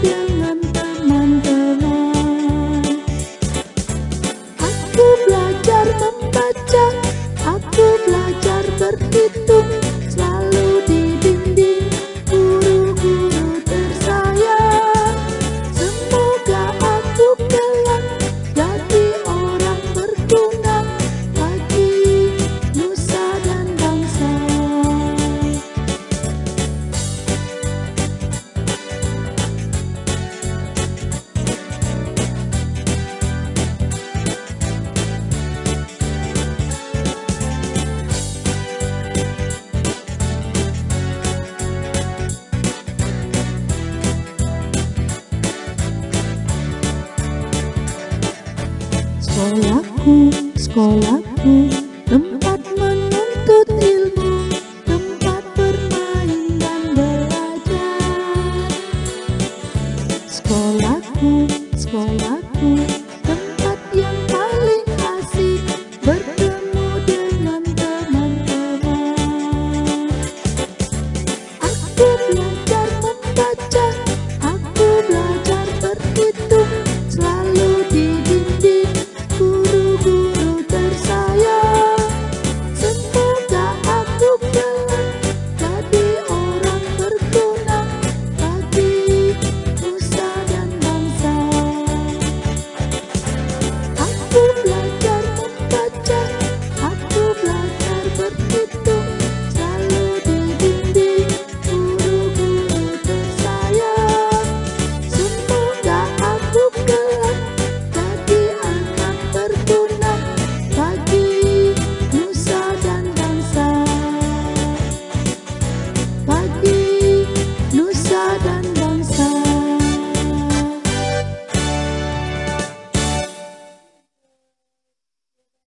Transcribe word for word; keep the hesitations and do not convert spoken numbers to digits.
dengan teman-teman. Aku belajar membaca, aku belajar berhitung, selalu dibimbing guru-guru tersayang. Semoga aku kelak jadi orang berguna bagi nusa dan bangsa. Sekolahku, sekolahku, tempat menuntut ilmu, tempat bermain dan belajar. Sekolahku, sekolahku.